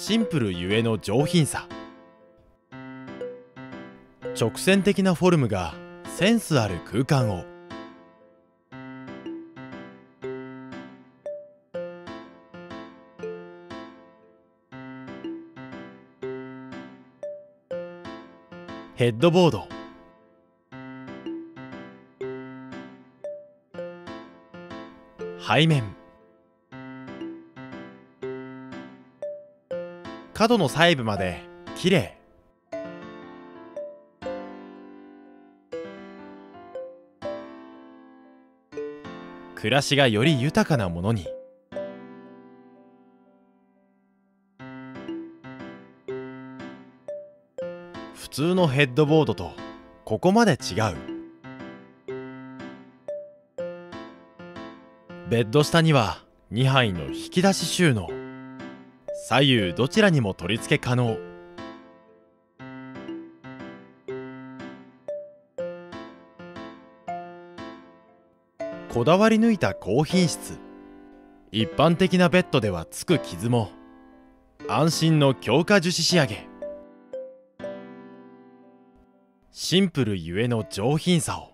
シンプルゆえの上品さ。直線的なフォルムがセンスある空間を。ヘッドボード、背面、角の細部まできれい。暮らしがより豊かなものに。普通のヘッドボードとここまで違う。ベッド下には2杯の引き出し収納。左右どちらにも取り付け可能。こだわり抜いた高品質。一般的なベッドではつく傷も安心の強化樹脂仕上げ。シンプルゆえの上品さを。